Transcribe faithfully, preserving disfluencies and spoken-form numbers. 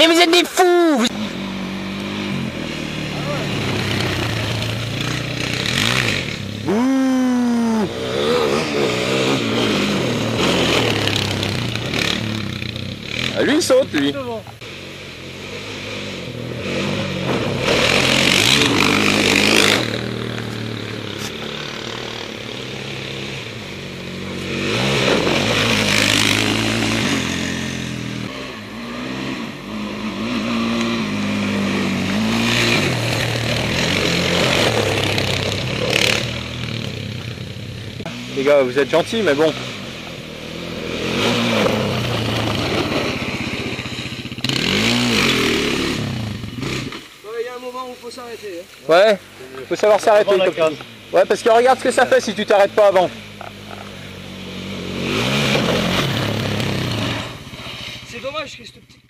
Mais vous êtes des fous vous... Ouh. Ah, lui il saute lui. Les gars, vous êtes gentils, mais bon. Il y a un moment où il faut s'arrêter. Hein. Ouais, il faut savoir s'arrêter. Comme... Ouais, parce que regarde ce que ça fait si tu t'arrêtes pas avant. C'est dommage que cette petite